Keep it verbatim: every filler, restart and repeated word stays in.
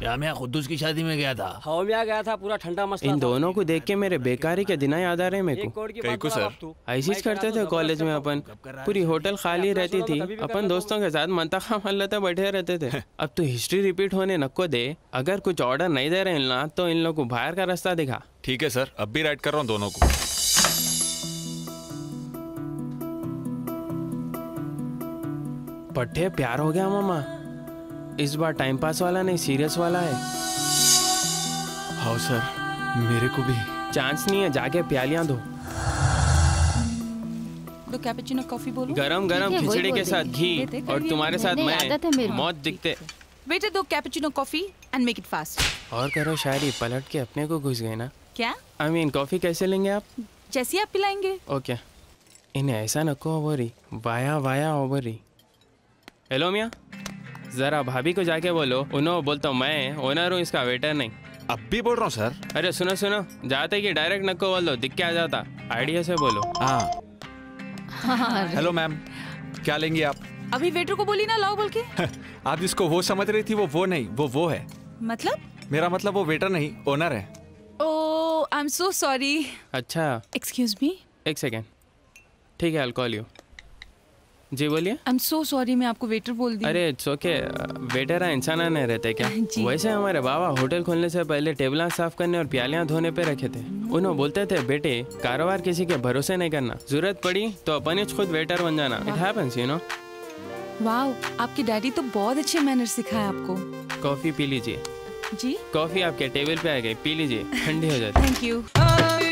या मैं खुद्दूस की शादी में गया था। हाँ मैं गया था, पूरा ठंडा मसला। इन दोनों को देख के मेरे बेकारी के दिन याद आ रहे हैं मेरे को। कहीं को सर ऐसी करते थे कॉलेज में अपन, पूरी होटल खाली रहती थी, अपन दोस्तों के साथ मंतखा मल्लते बैठे रहते थे। अब तो हिस्ट्री रिपीट होने नको दे। अगर कुछ ऑर्डर नहीं दे रहे ना तो इन लोगों को बाहर का रास्ता दिखा। ठीक है सर, अब भी राइट कर रहा हूँ दोनों को। पट्टे प्यार हो गया मामा। इस बार टाइम पास वाला नहीं, सीरियस वाला है। हाँ सर, मेरे को भी चांस नहीं है, जाके प्यालियां दो। दो कैपुचिनो कॉफी बोलो। गरम गरम खिचड़ी के साथ घी और तुम्हारे साथ मैं, मौत दिखते। बेटे दो cappuccino coffee and make it fast. और करो शायरी, पलट के अपने को घुस गए ना। क्या आई मीन कॉफी कैसे लेंगे आप? जैसी आप पिलाएंगे। ओके, इन्हें ऐसा नको ओवरी, वाया वाया ओवरी। हेलो मियाँ, जरा भाभी को जाके बोलो, उन्होंने बोलता हूँ मैं ओनर हूँ, इसका वेटर नहीं। अब भी बोल रहा हूँ सर। अरे सुनो सुनो, जाते कि डायरेक्ट नको बोल दो, दिख के आ जाता। आइडिया से बोलो। हाँ हेलो मैम, क्या लेंगी आप? अभी वेटर को बोली ना लाओ बोल के। आप जिसको वो समझ रही थी वो वो नहीं, वो वो है। मतलब? मेरा मतलब वो वेटर नहीं, ओनर है। Oh I am so sorry. अच्छा एक्सक्यूज मी, एक सेकेंड। ठीक है, आई विल कॉल यू। जी बोलिए। आई एम सो सॉरी, मैं आपको वेटर बोल दी। अरे इट्स ओके, वेटर इंसान नहीं रहते क्या? वैसे हमारे बाबा होटल खोलने से पहले टेबल साफ करने और प्यालियां धोने पे रखे थे। उन्होंने बोलते थे बेटे कारोबार किसी के भरोसे नहीं करना, जरूरत पड़ी तो अपन ही खुद वेटर बन जाना। It happens you know. Wow, आपके डैडी तो बहुत अच्छे मैनर सिखाए आपको। कॉफी पी लीजिए। जी? कॉफी आपके टेबल पे आ गई, पी लीजिए, ठंडी हो जाती। Thank you.